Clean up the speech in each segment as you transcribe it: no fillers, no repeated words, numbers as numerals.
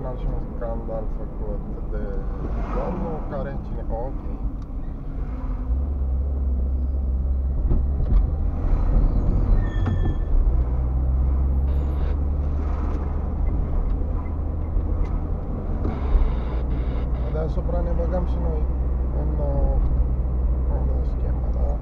penal și un scandal făcut de domnul care cine... Ok. Deasupra ne băgăm și noi în schemă, da?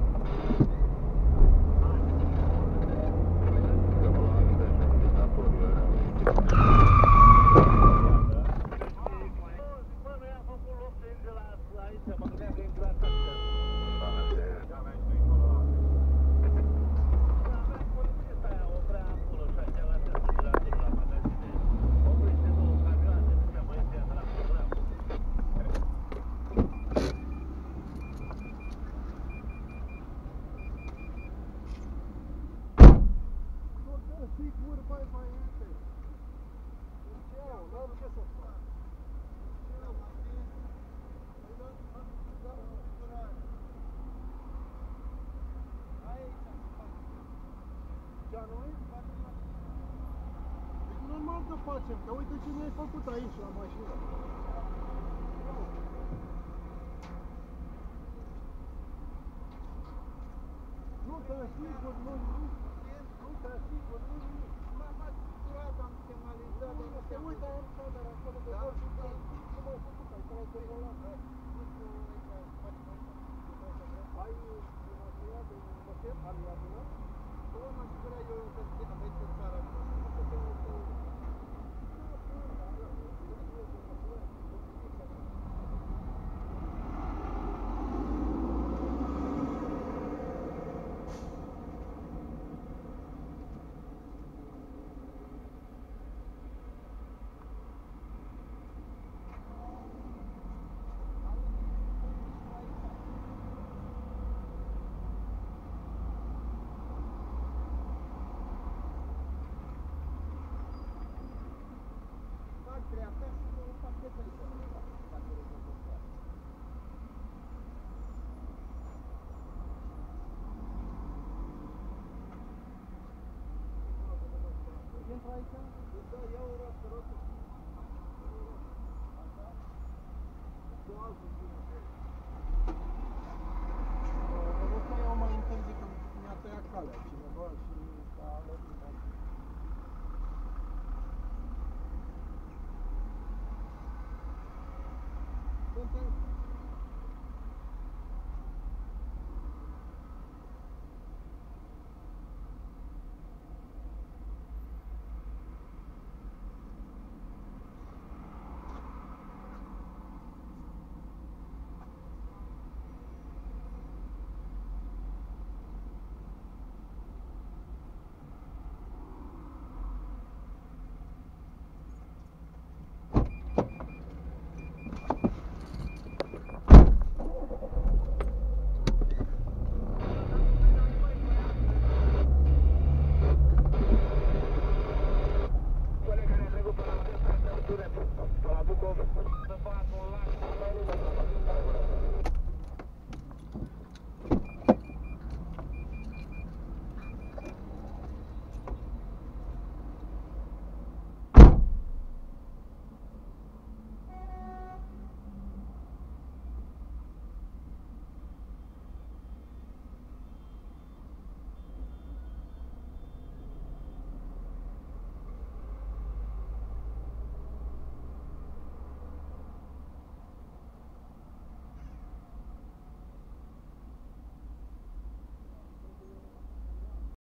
Sigur, băi, băiete! Ce-au? N-am ce să fac. Ce-au? Păi da, curare. Aici să fac. Ce-a noi? E normal că facem, că uite ce mi-ai făcut aici la mașină. Nu te asigur, nu te asigur, m-am asigurat, am semnalizat, nu se uită în camera acolo de bord și cum ai făcut, ai tras de volan. Ai material de motel? Am iadunat? Nu am asigurat eu că aveți în țara asta, nu se te uită. Dreapta și un pachet aici, dacă rezolvă. Intru aici? Da, ia o roată. Așa? Cu altul.